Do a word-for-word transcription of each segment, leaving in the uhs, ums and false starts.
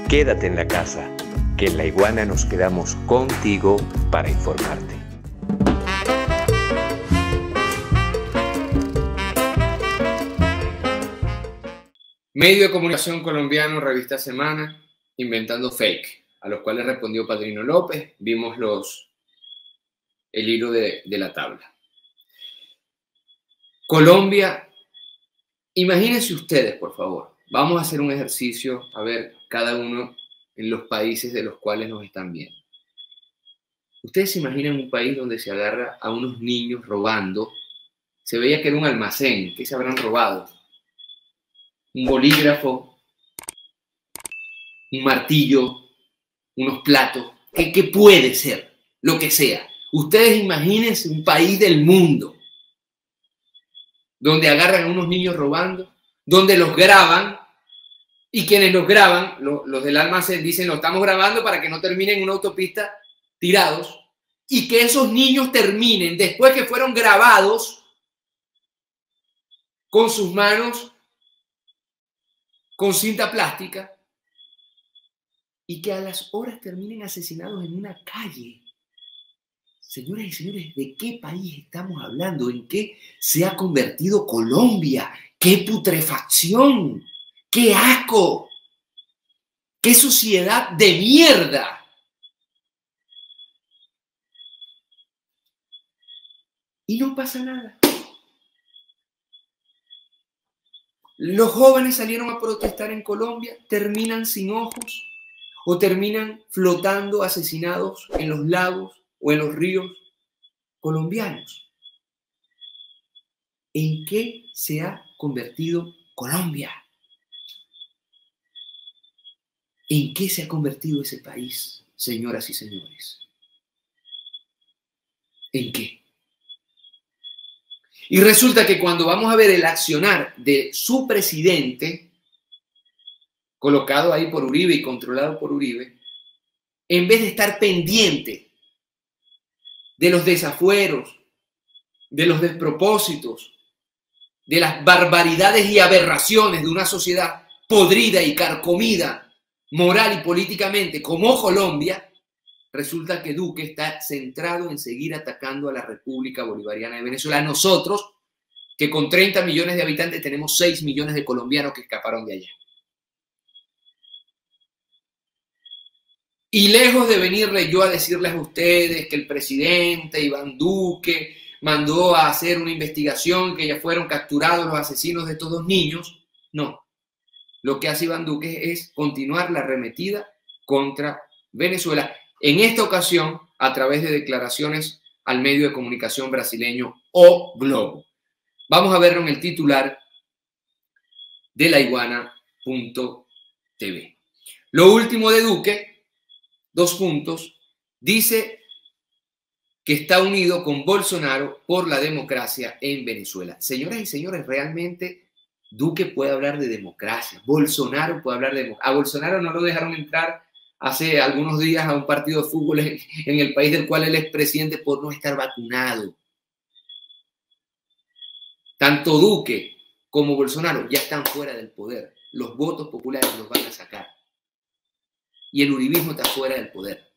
Quédate en la casa, que en La Iguana nos quedamos contigo para informarte. Medio de comunicación colombiano, revista Semana, inventando fake, a los cuales respondió Padrino López. Vimos los, el hilo de, de la tabla. Colombia, imagínense ustedes, por favor, vamos a hacer un ejercicio, a ver, cada uno en los países de los cuales nos están viendo. Ustedes se imaginan un país donde se agarra a unos niños robando, se veía que era un almacén, ¿qué se habrán robado? Un bolígrafo, un martillo, unos platos, ¿qué, qué puede ser? Lo que sea. Ustedes imagínense un país del mundo donde agarran a unos niños robando, donde los graban y quienes los graban, los, los del almacén dicen, lo estamos grabando para que no terminen en una autopista tirados y que esos niños terminen después que fueron grabados con sus manos con cinta plástica y que a las horas terminen asesinados en una calle. Señoras y señores, ¿de qué país estamos hablando? ¿En qué se ha convertido Colombia? ¡Qué putrefacción! ¡Qué asco! ¡Qué sociedad de mierda! Y no pasa nada. Los jóvenes salieron a protestar en Colombia, terminan sin ojos o terminan flotando asesinados en los lagos o en los ríos colombianos. ¿En qué se ha convertido Colombia? ¿En qué se ha convertido ese país, señoras y señores? ¿En qué? Y resulta que cuando vamos a ver el accionar de su presidente, colocado ahí por Uribe y controlado por Uribe, en vez de estar pendiente de los desafueros, de los despropósitos, de las barbaridades y aberraciones de una sociedad podrida y carcomida, moral y políticamente, como Colombia, resulta que Duque está centrado en seguir atacando a la República Bolivariana de Venezuela. Nosotros, que con treinta millones de habitantes tenemos seis millones de colombianos que escaparon de allá. Y lejos de venirle yo a decirles a ustedes que el presidente Iván Duque mandó a hacer una investigación, que ya fueron capturados los asesinos de estos dos niños, no. Lo que hace Iván Duque es continuar la arremetida contra Venezuela. En esta ocasión, a través de declaraciones al medio de comunicación brasileño O Globo. Vamos a verlo en el titular de la iguana punto t v. Lo último de Duque, dos puntos, dice que está unido con Bolsonaro por la democracia en Venezuela. Señoras y señores, realmente Duque puede hablar de democracia, Bolsonaro puede hablar de democracia. A Bolsonaro no lo dejaron entrar hace algunos días a un partido de fútbol en, en el país del cual él es presidente por no estar vacunado. Tanto Duque como Bolsonaro ya están fuera del poder. Los votos populares los van a sacar. Y el uribismo está fuera del poder.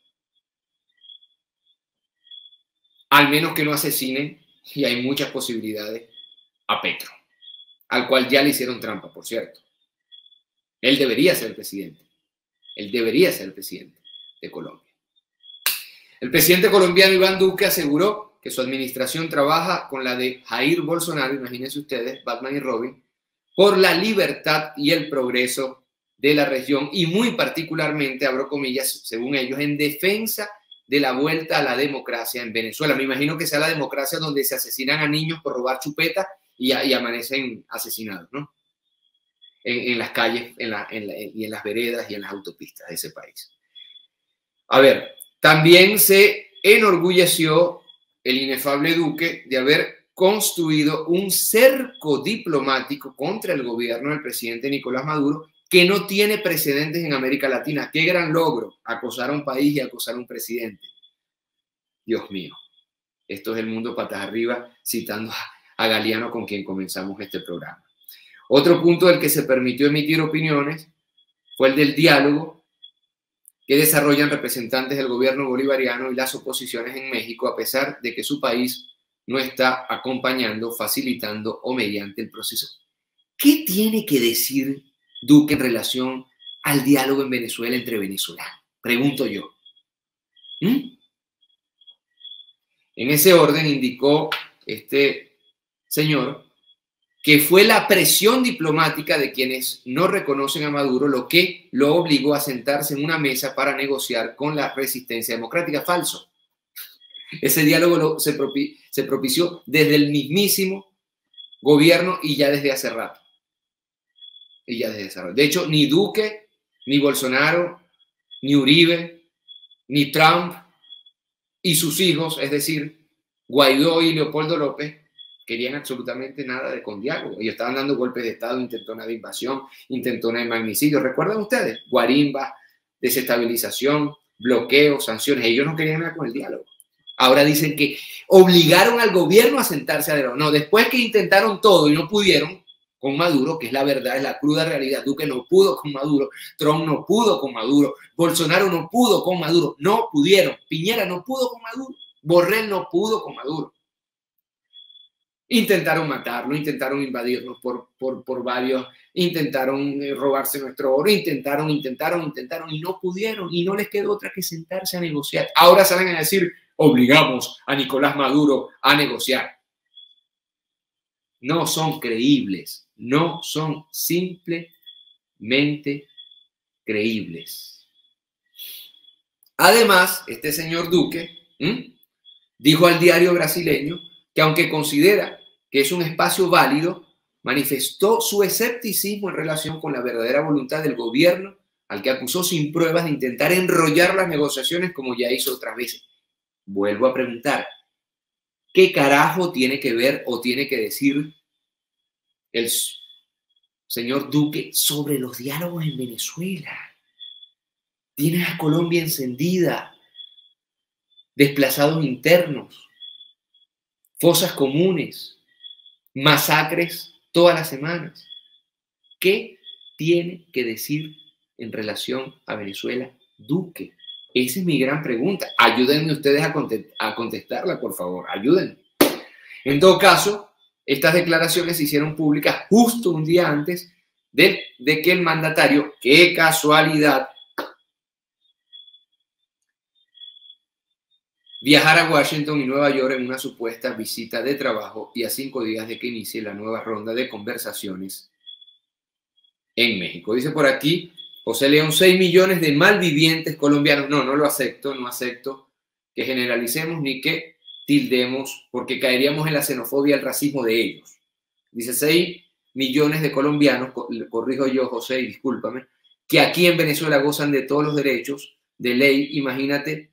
Al menos que no asesinen, y hay muchas posibilidades, a Petro, al cual ya le hicieron trampa, por cierto. Él debería ser el presidente. Él debería ser el presidente de Colombia. El presidente colombiano Iván Duque aseguró que su administración trabaja con la de Jair Bolsonaro, imagínense ustedes, Batman y Robin, por la libertad y el progreso de la región y muy particularmente, abro comillas, según ellos, en defensa de la vuelta a la democracia en Venezuela. Me imagino que sea la democracia donde se asesinan a niños por robar chupetas y, y amanecen asesinados, ¿no? En, en las calles en la, en la, y en las veredas y en las autopistas de ese país. A ver, también se enorgulleció el inefable Duque de haber construido un cerco diplomático contra el gobierno del presidente Nicolás Maduro que no tiene precedentes en América Latina. ¡Qué gran logro! Acosar a un país y acosar a un presidente. Dios mío, esto es el mundo patas arriba, citando a Galeano, con quien comenzamos este programa. Otro punto del que se permitió emitir opiniones fue el del diálogo que desarrollan representantes del gobierno bolivariano y las oposiciones en México, a pesar de que su país no está acompañando, facilitando o mediante el proceso. ¿Qué tiene que decir Duque en relación al diálogo en Venezuela entre venezolanos? Pregunto yo. ¿Mm? En ese orden indicó este señor que fue la presión diplomática de quienes no reconocen a Maduro lo que lo obligó a sentarse en una mesa para negociar con la resistencia democrática. Falso. Ese diálogo lo, se, propi, se propició desde el mismísimo gobierno y ya desde hace rato. Y ya desde hace rato. De hecho, ni Duque, ni Bolsonaro, ni Uribe, ni Trump y sus hijos, es decir, Guaidó y Leopoldo López, querían absolutamente nada de con diálogo. Ellos estaban dando golpes de Estado, intentona de invasión, intentona de magnicidio. ¿Recuerdan ustedes? Guarimba, desestabilización, bloqueo, sanciones. Ellos no querían nada con el diálogo. Ahora dicen que obligaron al gobierno a sentarse a diálogo. No, después que intentaron todo y no pudieron con Maduro, que es la verdad, es la cruda realidad. Duque no pudo con Maduro, Trump no pudo con Maduro, Bolsonaro no pudo con Maduro, no pudieron. Piñera no pudo con Maduro, Borrell no pudo con Maduro. Intentaron matarlo, intentaron invadirnos por, por, por varios, intentaron robarse nuestro oro, intentaron, intentaron, intentaron y no pudieron y no les quedó otra que sentarse a negociar. Ahora salen a decir, obligamos a Nicolás Maduro a negociar. No son creíbles, no son simplemente creíbles. Además, este señor Duque ¿m? dijo al diario brasileño que aunque considera que es un espacio válido, manifestó su escepticismo en relación con la verdadera voluntad del gobierno, al que acusó sin pruebas de intentar enrollar las negociaciones como ya hizo otras veces. Vuelvo a preguntar, ¿qué carajo tiene que ver o tiene que decir el señor Duque sobre los diálogos en Venezuela? Tienes a Colombia encendida, desplazados internos, fosas comunes, masacres todas las semanas. ¿Qué tiene que decir en relación a Venezuela Duque? Esa es mi gran pregunta. Ayúdenme ustedes a, contest a contestarla, por favor. Ayúdenme. En todo caso, estas declaraciones se hicieron públicas justo un día antes de, de que el mandatario, qué casualidad, viajar a Washington y Nueva York en una supuesta visita de trabajo y a cinco días de que inicie la nueva ronda de conversaciones en México. Dice por aquí José León, seis millones de malvivientes colombianos. No, no lo acepto, no acepto que generalicemos ni que tildemos porque caeríamos en la xenofobia y el racismo de ellos. Dice seis millones de colombianos, corrijo yo José, y discúlpame, que aquí en Venezuela gozan de todos los derechos de ley. Imagínate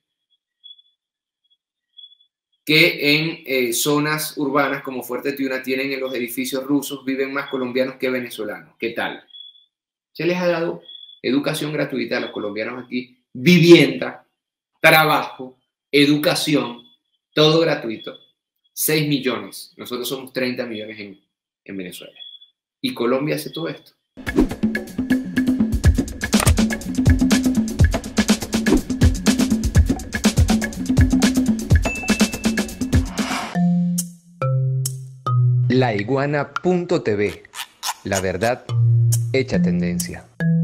que en eh, zonas urbanas como Fuerte Tiuna tienen en los edificios rusos, viven más colombianos que venezolanos. ¿Qué tal? Se les ha dado educación gratuita a los colombianos aquí, vivienda, trabajo, educación, todo gratuito. seis millones. Nosotros somos treinta millones en, en Venezuela. Y Colombia hace todo esto. La iguana punto t v. La verdad hecha tendencia.